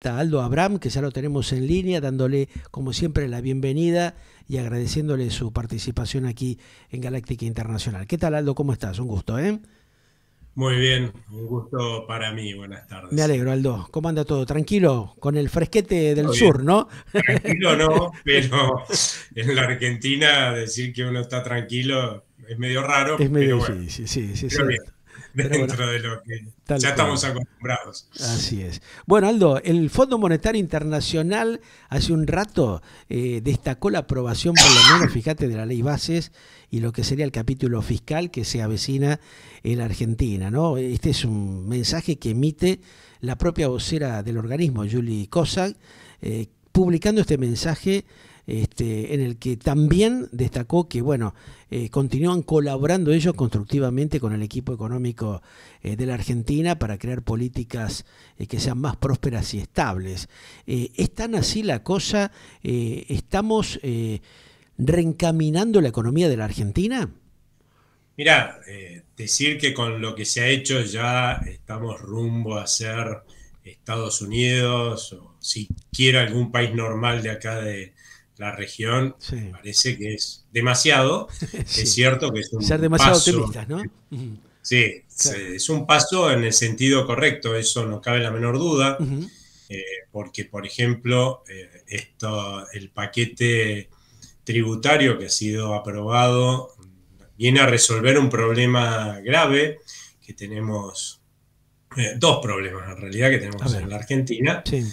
economista Aldo Abraham, que ya lo tenemos en línea, dándole como siempre la bienvenida y agradeciéndole su participación aquí en Galáctica Internacional. ¿Qué tal, Aldo? ¿Cómo estás? Un gusto, ¿eh? Muy bien, un gusto para mí. Buenas Me tardes. alegro, Aldo. ¿Cómo anda todo? Tranquilo, con el fresquete del Todo sur, bien. ¿no? Tranquilo no, pero en la Argentina decir que uno está tranquilo es medio Es raro, medio pero bueno, difícil, sí, sí, es pero bien, cierto. Pero bueno, dentro de lo que tal ya estamos cual. acostumbrados. Así es. Bueno, Aldo, el Fondo Monetario Internacional hace un rato destacó la aprobación, por lo menos, fíjate, de la ley bases y lo que sería el capítulo fiscal que se avecina en la Argentina, ¿no? Este es un mensaje que emite la propia vocera del organismo, Julie Kozak, publicando este mensaje en el que también destacó que, bueno, continúan colaborando ellos constructivamente con el equipo económico de la Argentina para crear políticas que sean más prósperas y estables. ¿Es tan así la cosa? ¿Estamos reencaminando la economía de la Argentina? Mirá, decir que con lo que se ha hecho ya estamos rumbo a ser Estados Unidos o siquiera algún país normal de acá de la región, me Sí, parece que es demasiado. Es sí. cierto que es Ser un demasiado paso, optimistas, ¿no? Ujú. sí, Claro. es un paso en el sentido correcto, eso no cabe la menor duda, Ujú. porque por ejemplo, el paquete tributario que ha sido aprobado viene a resolver un problema grave que tenemos, dos problemas en realidad que A tenemos ver, en la Argentina. sí,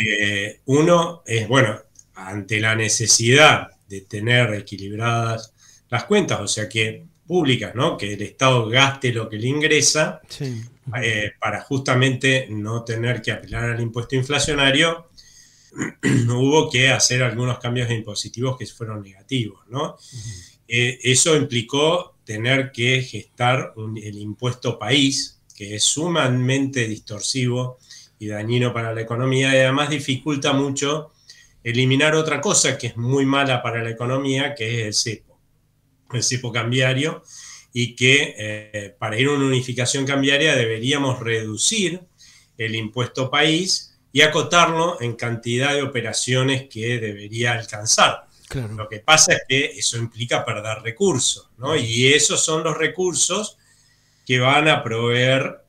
Uno es, bueno, ante la necesidad de tener equilibradas las cuentas, o sea que públicas, ¿no? Que el Estado gaste lo que le ingresa sí. Ujú. para justamente no tener que apelar al impuesto inflacionario, hubo que hacer algunos cambios impositivos que fueron negativos, ¿no? Ujú. Eso implicó tener que gestar el impuesto país, que es sumamente distorsivo y dañino para la economía y además dificulta mucho eliminar otra cosa que es muy mala para la economía, que es el cepo cambiario, y que para ir a una unificación cambiaria deberíamos reducir el impuesto país y acotarlo en cantidad de operaciones que debería alcanzar. Claro. Lo que pasa es que eso implica perder recursos, ¿no? Ujú. Y esos son los recursos que van a proveer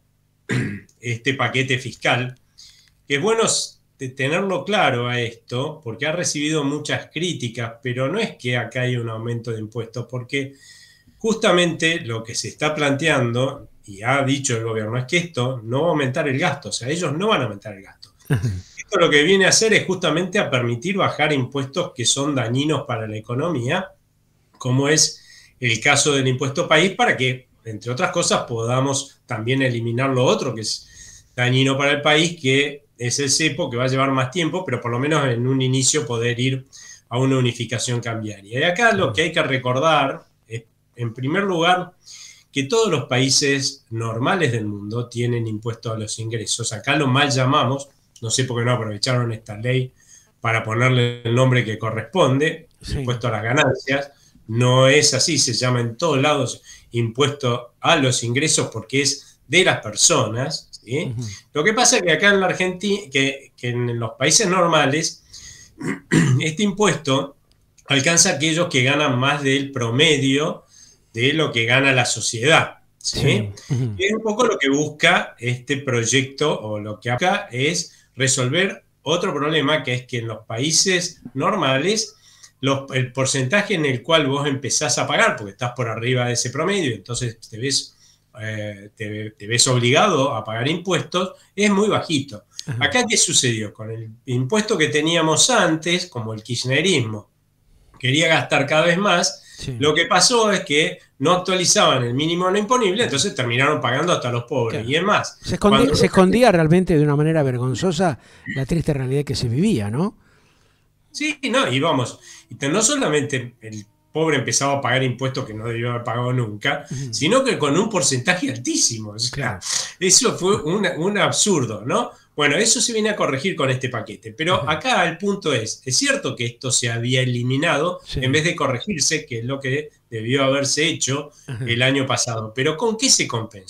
este paquete fiscal, que es bueno tenerlo claro a esto, porque ha recibido muchas críticas, pero no es que acá hay un aumento de impuestos, porque justamente lo que se está planteando, y ha dicho el gobierno, es que esto no va a aumentar el gasto, o sea, ellos no van a aumentar el gasto. Esto lo que viene a hacer es justamente a permitir bajar impuestos que son dañinos para la economía, como es el caso del impuesto país, para que, entre otras cosas, podamos también eliminar lo otro que es dañino para el país, que es el cepo, que va a llevar más tiempo, pero por lo menos en un inicio poder ir a una unificación cambiaria. Y acá lo que hay que recordar es, en primer lugar, que todos los países normales del mundo tienen impuesto a los ingresos. Acá lo mal llamamos, no sé por qué no aprovecharon esta ley para ponerle el nombre que corresponde, Sí. impuesto a las ganancias. No es así, se llama en todos lados impuesto a los ingresos porque es de las personas, ¿sí? Ujú. Lo que pasa es que acá en la Argentina, que en los países normales, este impuesto alcanza a aquellos que ganan más del promedio de lo que gana la sociedad, Sí. ¿sí? Ujú. Y es un poco lo que busca este proyecto, o lo que busca es resolver otro problema, que es que en los países normales el porcentaje en el cual vos empezás a pagar, porque estás por arriba de ese promedio, entonces te ves obligado a pagar impuestos, es muy bajito. Ajá. Acá, ¿qué sucedió? Con el impuesto que teníamos antes, como el kirchnerismo quería gastar cada vez más, Sí. lo que pasó es que no actualizaban el mínimo no imponible, entonces terminaron pagando hasta los pobres. Claro. Y es más, Se escondía, cuando se escondía realmente de una manera vergonzosa la triste realidad que se vivía, ¿no? sí, no, y vamos, no solamente el pobre empezaba a pagar impuestos que no debió haber pagado nunca, Ujú. sino que con un porcentaje altísimo. O sea, Claro. eso fue un absurdo, ¿no? Bueno, eso se viene a corregir con este paquete, pero Ajá. acá el punto es cierto que esto se había eliminado en Sí. vez de corregirse, que es lo que debió haberse hecho Ajá. el año pasado, pero ¿con qué se compensó?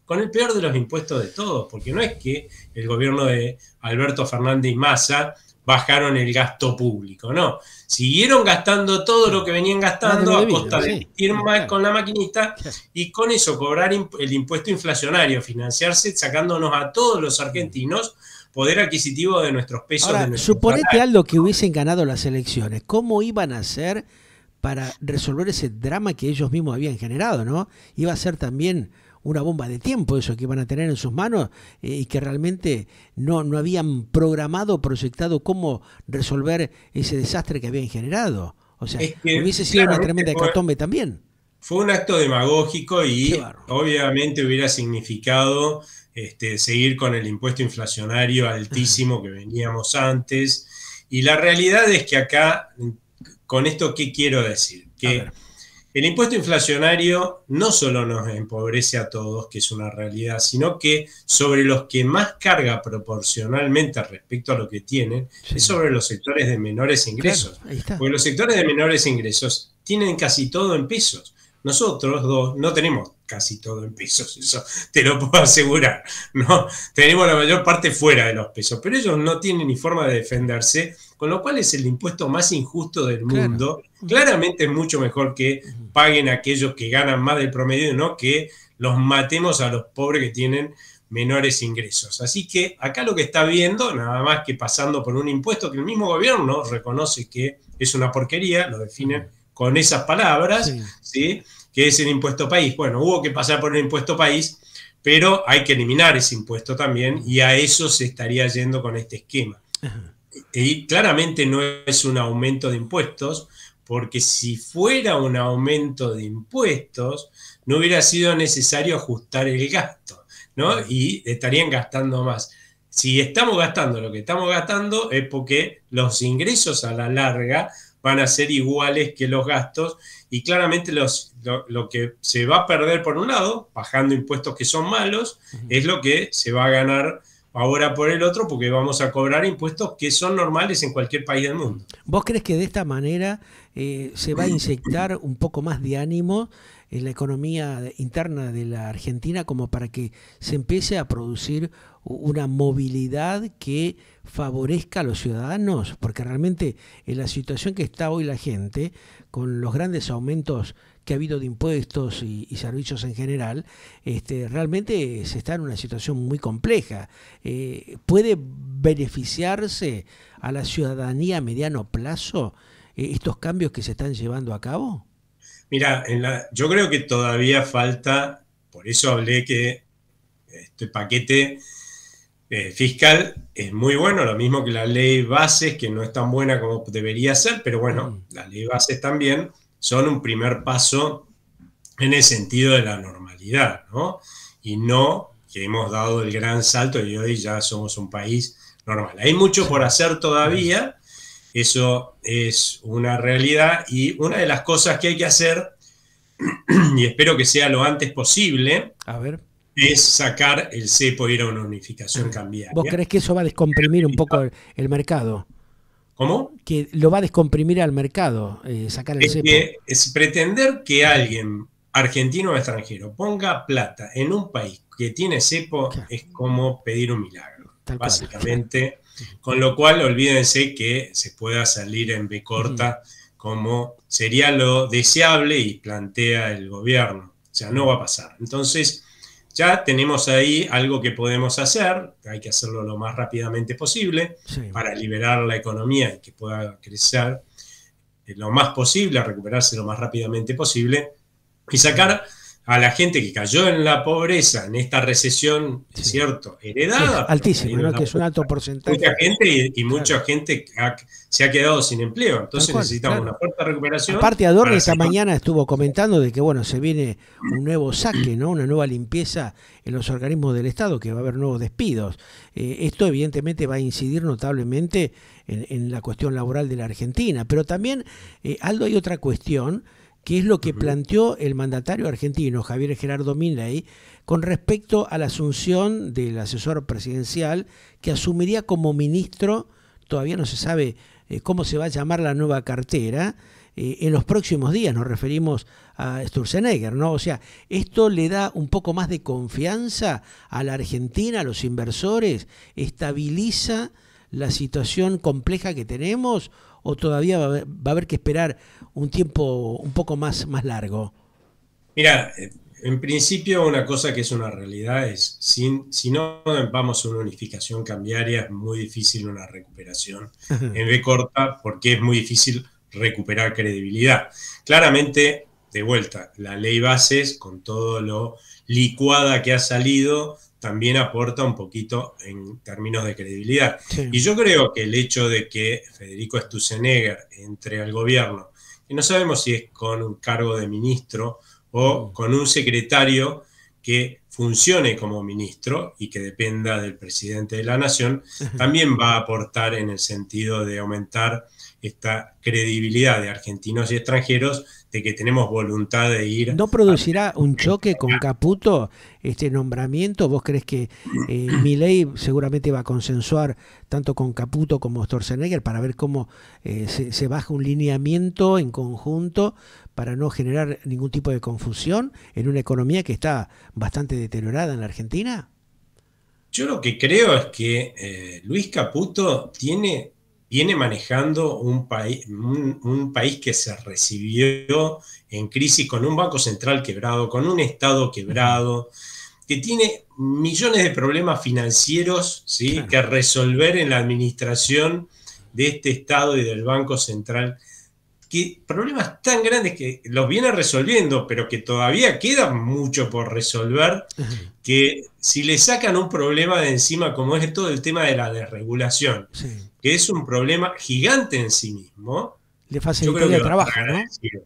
con el peor de los impuestos de todos, porque no es que el gobierno de Alberto Fernández y Massa bajaron el gasto público, no. Siguieron gastando todo lo que venían gastando a costa de ir más con la maquinita y con eso cobrar el impuesto inflacionario, financiarse sacándonos a todos los argentinos poder adquisitivo de nuestros pesos. Ahora, de nuestro suponete, salario. Aldo, que hubiesen ganado las elecciones. ¿Cómo iban a hacer para resolver ese drama que ellos mismos habían generado, ¿no? Iba a ser también una bomba de tiempo eso que iban a tener en sus manos y que realmente no habían programado, proyectado cómo resolver ese desastre que habían generado. O sea, hubiese sido una tremenda hecatombe también. Fue un acto demagógico y obviamente hubiera significado seguir con el impuesto inflacionario altísimo que veníamos antes. Y la realidad es que acá, con esto, ¿qué quiero decir? Que el impuesto inflacionario no solo nos empobrece a todos, que es una realidad, sino que sobre los que más carga proporcionalmente respecto a lo que tienen, es sobre los sectores de menores ingresos. Claro, porque los sectores de menores ingresos tienen casi todo en pesos. Nosotros dos no tenemos casi todo en pesos, eso te lo puedo asegurar, ¿no? Tenemos la mayor parte fuera de los pesos, pero ellos no tienen ni forma de defenderse, con lo cual es el impuesto más injusto del mundo. Claramente es mucho mejor que paguen aquellos que ganan más del promedio, no que los matemos a los pobres que tienen menores ingresos. Así que acá lo que está viendo, nada más que pasando por un impuesto que el mismo gobierno reconoce que es una porquería, lo definen con esas palabras, ¿sí? Que es el impuesto país. Bueno, hubo que pasar por el impuesto país, pero hay que eliminar ese impuesto también y a eso se estaría yendo con este esquema. Y claramente no es un aumento de impuestos, porque si fuera un aumento de impuestos, no hubiera sido necesario ajustar el gasto, ¿no? Y estarían gastando más. Si estamos gastando lo que estamos gastando es porque los ingresos a la larga van a ser iguales que los gastos y claramente lo que se va a perder por un lado, bajando impuestos que son malos, es lo que se va a ganar ahora por el otro, porque vamos a cobrar impuestos que son normales en cualquier país del mundo. ¿Vos crees que de esta manera se va a inyectar un poco más de ánimo en la economía interna de la Argentina como para que se empiece a producir una movilidad que favorezca a los ciudadanos? Porque realmente en la situación que está hoy la gente, con los grandes aumentos que ha habido de impuestos y servicios en general, realmente se está en una situación muy compleja. ¿Puede beneficiarse a la ciudadanía a mediano plazo estos cambios que se están llevando a cabo? Mira, yo creo que todavía falta, por eso hablé que este paquete fiscal es muy bueno, lo mismo que la ley bases, que no es tan buena como debería ser, pero bueno, las leyes bases también son un primer paso en el sentido de la normalidad, ¿no? Y no que hemos dado el gran salto y hoy ya somos un país normal. Hay mucho por hacer todavía, eso es una realidad, y una de las cosas que hay que hacer, y espero que sea lo antes posible, es sacar el cepo y ir a una unificación cambiaria. ¿Vos creés que eso va a descomprimir un poco el mercado? ¿Cómo? Que lo va a descomprimir al mercado, sacar el cepo. Es pretender que alguien, argentino o extranjero, ponga plata en un país que tiene cepo, es como pedir un milagro, básicamente. Con lo cual, olvídense que se pueda salir en B corta, como sería lo deseable y plantea el gobierno. O sea, no va a pasar. Entonces, ya tenemos ahí algo que podemos hacer, hay que hacerlo lo más rápidamente posible para liberar la economía y que pueda crecer lo más posible, recuperarse lo más rápidamente posible y sacar a la gente que cayó en la pobreza, en esta recesión, es cierto, heredada. Altísima, ¿no? Que es un alto porcentaje. Mucha gente y mucha gente se ha quedado sin empleo, entonces necesitamos una fuerte recuperación. Aparte, Adorni esta mañana estuvo comentando de que, bueno, se viene un nuevo saque, ¿no? Una nueva limpieza en los organismos del Estado, que va a haber nuevos despidos. Esto evidentemente va a incidir notablemente en la cuestión laboral de la Argentina, pero también, Aldo, hay otra cuestión, que es lo que planteó el mandatario argentino, Javier Gerardo Milei, con respecto a la asunción del asesor presidencial que asumiría como ministro, todavía no se sabe cómo se va a llamar la nueva cartera, en los próximos días. Nos referimos a Sturzenegger, ¿no? O sea, esto le da un poco más de confianza a la Argentina, a los inversores, estabiliza la situación compleja que tenemos, o todavía va a haber que esperar un tiempo un poco más largo. Mira, en principio una cosa que es una realidad es, si no vamos a una unificación cambiaria, es muy difícil una recuperación en B corta, porque es muy difícil recuperar credibilidad. Claramente, de vuelta, la ley bases, con todo lo licuada que ha salido, también aporta un poquito en términos de credibilidad. Sí. Y yo creo que el hecho de que Federico Sturzenegger entre al gobierno, que no sabemos si es con un cargo de ministro o con un secretario que funcione como ministro y que dependa del presidente de la nación, también va a aportar en el sentido de aumentar esta credibilidad de argentinos y extranjeros de que tenemos voluntad de ir... ¿No producirá un choque con Caputo este nombramiento? ¿Vos crees que Milei seguramente va a consensuar tanto con Caputo como Sturzenegger para ver cómo se baja un lineamiento en conjunto para no generar ningún tipo de confusión en una economía que está bastante deteriorada en la Argentina? Yo lo que creo es que Luis Caputo viene manejando un país que se recibió en crisis, con un banco central quebrado, con un Estado quebrado, que tiene millones de problemas financieros, ¿sí?, claro, que resolver en la administración de este Estado y del Banco Central, que problemas tan grandes que los viene resolviendo, pero que todavía queda mucho por resolver, que si le sacan un problema de encima, como es todo el tema de la desregulación, sí, que es un problema gigante en sí mismo, le facilitaría el trabajo, ¿no?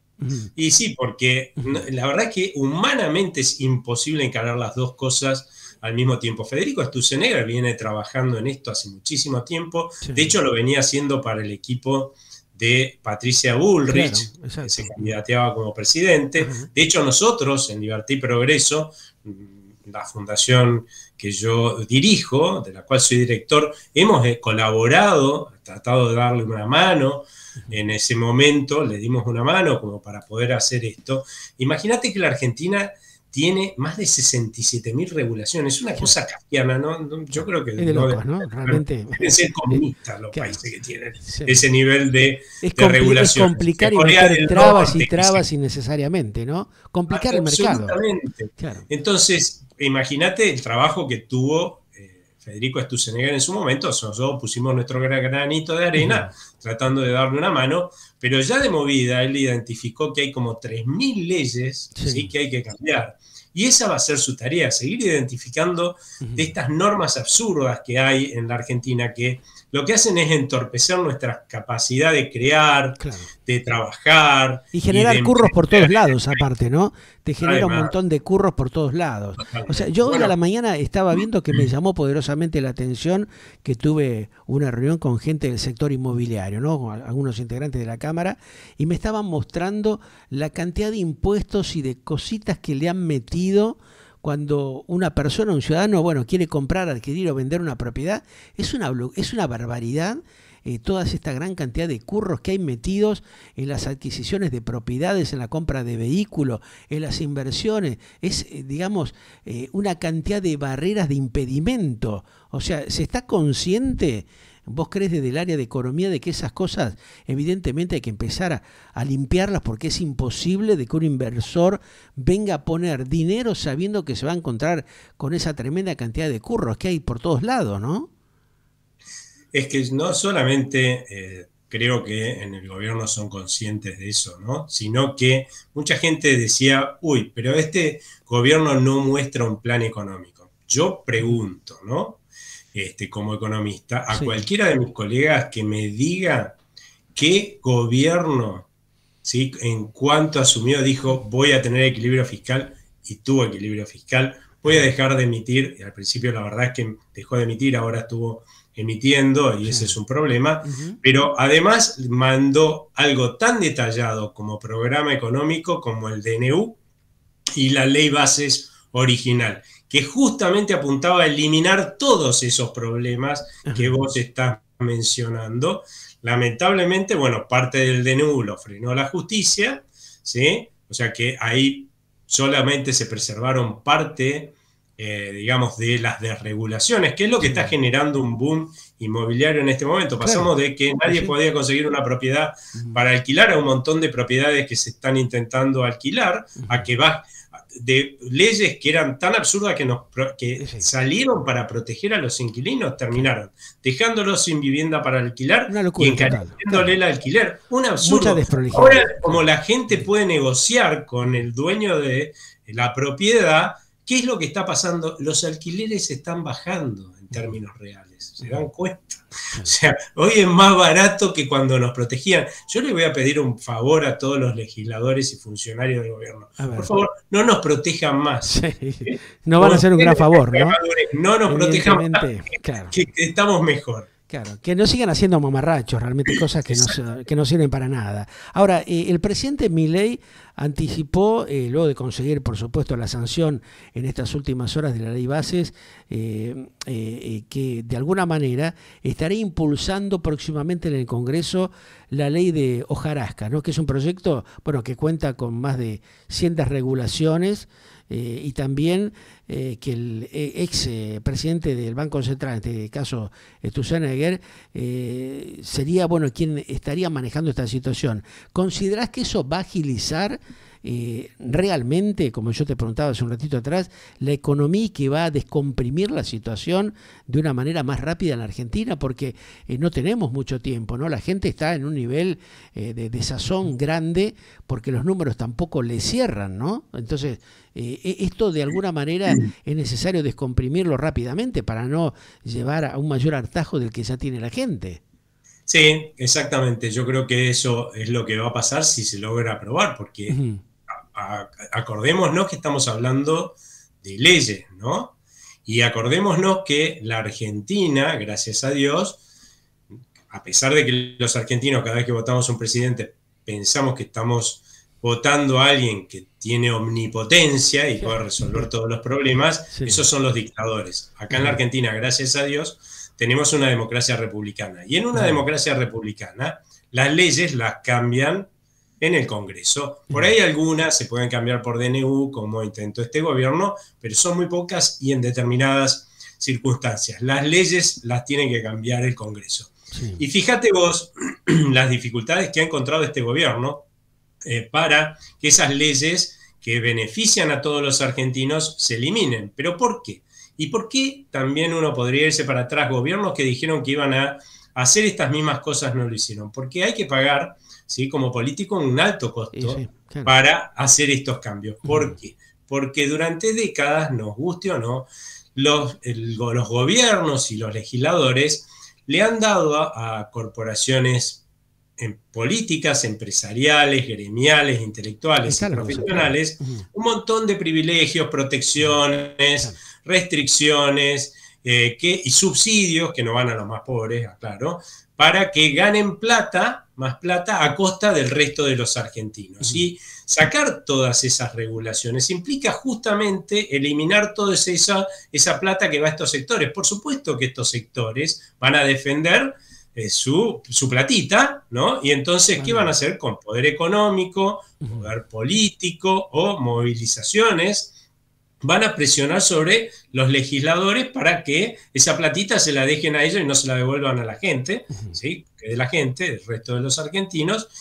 Y sí, porque la verdad es que humanamente es imposible encarar las dos cosas al mismo tiempo. Federico Sturzenegger viene trabajando en esto hace muchísimo tiempo, sí, de hecho lo venía haciendo para el equipo de Patricia Bullrich, claro, que se candidateaba como presidente. De hecho, nosotros en Libertad y Progreso, la fundación que yo dirijo, de la cual soy director, hemos colaborado, tratado de darle una mano. En ese momento le dimos una mano como para poder hacer esto. Imagínate que la Argentina tiene más de 67.000 regulaciones, es una cosa kafkiana, ¿no? Yo creo que es de locos, ¿no? Realmente deben ser comunistas los países que tienen ese nivel de regulación. Es complicar y meter trabas y trabas innecesariamente, ¿no? Complicar el mercado. Absolutamente. Claro. Entonces, imagínate el trabajo que tuvo Federico Sturzenegger en su momento. Nosotros pusimos nuestro granito de arena tratando de darle una mano, pero ya de movida él identificó que hay como 3.000 leyes, ¿sí?, que hay que cambiar. Y esa va a ser su tarea, seguir identificando de estas normas absurdas que hay en la Argentina, que lo que hacen es entorpecer nuestra capacidad de crear, claro, de trabajar. Y generar curros por todos lados, aparte, ¿no? Te genera un montón de curros por todos lados. O sea, yo hoy a la mañana estaba viendo que me llamó poderosamente la atención que tuve una reunión con gente del sector inmobiliario, ¿no? Con algunos integrantes de la Cámara, y me estaban mostrando la cantidad de impuestos y de cositas que le han metido cuando una persona, un ciudadano, bueno, quiere comprar, adquirir o vender una propiedad. Es una barbaridad toda esta gran cantidad de curros que hay metidos en las adquisiciones de propiedades, en la compra de vehículos, en las inversiones. Es, digamos, una cantidad de barreras de impedimento. O sea, ¿se está consciente? ¿Vos crees desde el área de economía de que esas cosas evidentemente hay que empezar a limpiarlas, porque es imposible de que un inversor venga a poner dinero sabiendo que se va a encontrar con esa tremenda cantidad de curros que hay por todos lados, ¿no? Es que no solamente creo que en el gobierno son conscientes de eso, ¿no?, sino que mucha gente decía, uy, pero este gobierno no muestra un plan económico. Yo pregunto, ¿no?, como economista, a cualquiera de mis colegas que me diga qué gobierno, ¿sí?, en cuanto asumió dijo voy a tener equilibrio fiscal, y tuvo equilibrio fiscal, voy a dejar de emitir, y al principio la verdad es que dejó de emitir, ahora estuvo emitiendo, y ese es un problema, pero además mandó algo tan detallado como programa económico, como el DNU y la ley bases original, que justamente apuntaba a eliminar todos esos problemas que vos estás mencionando, lamentablemente, bueno, parte del DNU lo frenó la justicia, ¿sí? O sea que ahí solamente se preservaron parte, digamos, de las desregulaciones, que es lo que está generando un boom inmobiliario en este momento. Pasamos de que nadie podía conseguir una propiedad para alquilar a un montón de propiedades que se están intentando alquilar, a que va de leyes que eran tan absurdas que salieron para proteger a los inquilinos, terminaron dejándolos sin vivienda para alquilar y encareciéndole el alquiler. Un absurdo. Ahora, como la gente puede negociar con el dueño de la propiedad, ¿qué es lo que está pasando? Los alquileres están bajando en términos reales, ¿se dan cuenta? O sea, hoy es más barato que cuando nos protegían. Yo le voy a pedir un favor a todos los legisladores y funcionarios del gobierno. Por favor, no nos protejan más. Sí. No van a hacer un gran favor, ¿no? No nos protejan más, claro. que estamos mejor. Claro, que no sigan haciendo mamarrachos, realmente cosas que no sirven para nada. Ahora, el presidente Milei anticipó, luego de conseguir, por supuesto, la sanción en estas últimas horas de la ley Bases, que de alguna manera estará impulsando próximamente en el Congreso la ley de hojarasca, ¿no? Que es un proyecto, bueno, que cuenta con más de 100 regulaciones, y también que el ex presidente del Banco Central, en este caso Sturzenegger, sería, bueno, quien estaría manejando esta situación. ¿Considerás que eso va a agilizar realmente, como yo te preguntaba hace un ratito atrás, la economía y que va a descomprimir la situación de una manera más rápida en la Argentina? Porque no tenemos mucho tiempo, ¿no? La gente está en un nivel de desazón grande porque los números tampoco le cierran, ¿no? Entonces, esto de alguna manera es necesario descomprimirlo rápidamente para no llevar a un mayor hartazgo del que ya tiene la gente. Sí, exactamente. Yo creo que eso es lo que va a pasar si se logra aprobar, porque acordémonos que estamos hablando de leyes, ¿no? Y acordémonos que la Argentina, gracias a Dios, a pesar de que los argentinos cada vez que votamos un presidente pensamos que estamos votando a alguien que tiene omnipotencia y puede resolver todos los problemas, esos son los dictadores. Acá en la Argentina, gracias a Dios, tenemos una democracia republicana. Y en una democracia republicana, las leyes las cambian en el Congreso. Por ahí algunas se pueden cambiar por DNU, como intentó este gobierno, pero son muy pocas y en determinadas circunstancias. Las leyes las tiene que cambiar el Congreso. Sí. Y fíjate vos las dificultades que ha encontrado este gobierno para que esas leyes que benefician a todos los argentinos se eliminen. ¿Pero por qué? ¿Y por qué también uno podría irse para atrás? Gobiernos que dijeron que iban a hacer estas mismas cosas no lo hicieron. Porque hay que pagar, ¿sí?, como político un alto costo claro, para hacer estos cambios. ¿Por qué? Porque durante décadas, nos guste o no, los gobiernos y los legisladores le han dado a corporaciones políticas, empresariales, gremiales, intelectuales y profesionales un montón de privilegios, protecciones, restricciones y subsidios que no van a los más pobres, claro, para que ganen más plata a costa del resto de los argentinos. Y sacar todas esas regulaciones implica justamente eliminar toda esa plata que va a estos sectores. Por supuesto que estos sectores van a defender su platita, ¿no? Y entonces, ¿qué van a hacer? Con poder económico, poder político o movilizaciones, van a presionar sobre los legisladores para que esa platita se la dejen a ellos y no se la devuelvan a la gente, ¿sí? Que de la gente, del resto de los argentinos.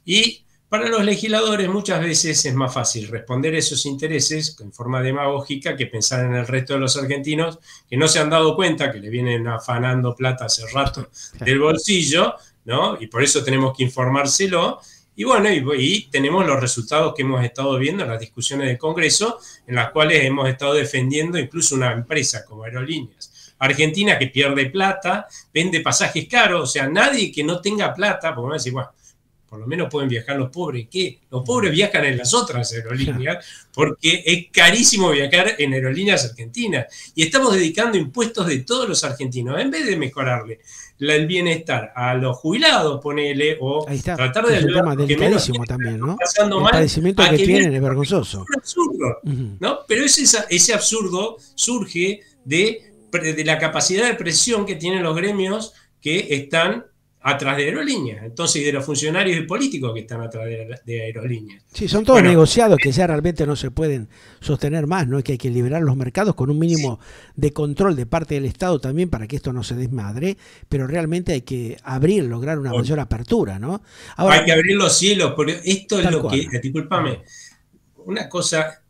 Y para los legisladores muchas veces es más fácil responder esos intereses en forma demagógica que pensar en el resto de los argentinos que no se han dado cuenta que le vienen afanando plata hace rato del bolsillo, ¿no? Y por eso tenemos que informárselo. Y bueno, y tenemos los resultados que hemos estado viendo en las discusiones del Congreso, en las cuales hemos estado defendiendo incluso una empresa como Aerolíneas Argentina que pierde plata, vende pasajes caros, o sea, nadie que no tenga plata, porque me va a decir, bueno, por lo menos pueden viajar los pobres. ¿Qué? Los pobres viajan en las otras aerolíneas porque es carísimo viajar en Aerolíneas Argentinas. Y estamos dedicando impuestos de todos los argentinos. En vez de mejorarle el bienestar a los jubilados, ponele, o tratar de ayudar a que menos también, ¿no? Pasando el mal, padecimiento que tienen es vergonzoso. Es absurdo, ¿no? Pero ese absurdo surge de la capacidad de presión que tienen los gremios que están atrás de aerolíneas, entonces de los funcionarios y políticos que están atrás de aerolíneas. Sí, son todos negociados que ya realmente no se pueden sostener más, ¿no? Es que hay que liberar los mercados con un mínimo de control de parte del Estado también para que esto no se desmadre, pero realmente hay que abrir, lograr una mayor apertura, ¿no? Ahora, hay que abrir los cielos, porque esto es lo cual. que, discúlpame, una cosa,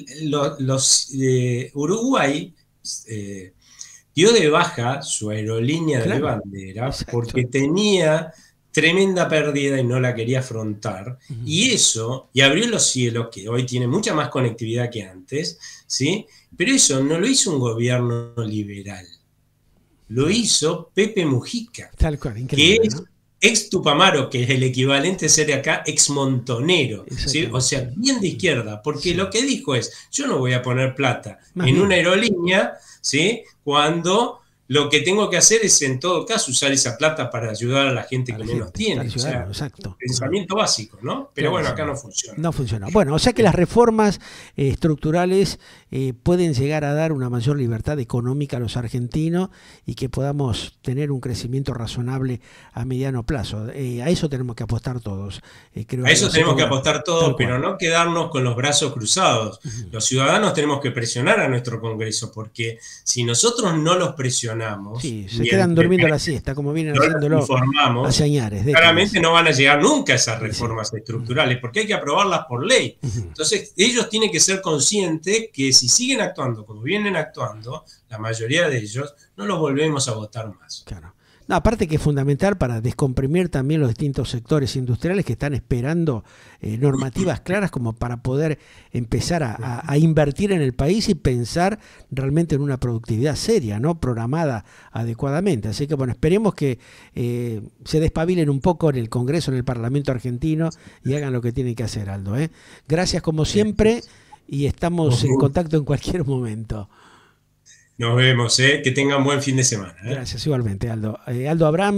Uruguay dio de baja su aerolínea de bandera porque tenía tremenda pérdida y no la quería afrontar. Y eso, y abrió los cielos, que hoy tiene mucha más conectividad que antes, ¿sí? Pero eso no lo hizo un gobierno liberal. Lo hizo Pepe Mujica, Tal cual, increíble, que es ex Tupamaro, que es el equivalente a ser acá ex Montonero, ¿sí? O sea, bien de izquierda, porque lo que dijo es, yo no voy a poner plata en una aerolínea, ¿sí? Cuando lo que tengo que hacer es, en todo caso, usar esa plata para ayudar a la gente que menos tiene. O sea, pensamiento básico, ¿no? Pero bueno, acá no funciona. No funciona. Bueno, o sea que las reformas estructurales pueden llegar a dar una mayor libertad económica a los argentinos y que podamos tener un crecimiento razonable a mediano plazo. A eso tenemos que apostar todos. A eso tenemos que apostar todos, pero no quedarnos con los brazos cruzados. Los ciudadanos tenemos que presionar a nuestro Congreso, porque si nosotros no los presionamos, se quedan durmiendo la siesta, como vienen haciéndolo hace años. Claramente no van a llegar nunca a esas reformas estructurales, porque hay que aprobarlas por ley. Entonces, ellos tienen que ser conscientes que si siguen actuando como vienen actuando, la mayoría de ellos, no los volvemos a votar más. Claro. No, aparte que es fundamental para descomprimir también los distintos sectores industriales que están esperando normativas claras como para poder empezar a invertir en el país y pensar realmente en una productividad seria, ¿no? Programada adecuadamente. Así que bueno, esperemos que se despabilen un poco en el Congreso, en el Parlamento argentino y hagan lo que tienen que hacer, Aldo. Gracias como siempre y estamos en contacto en cualquier momento. Nos vemos, que tengan buen fin de semana. Gracias, igualmente, Aldo. Aldo Abraham.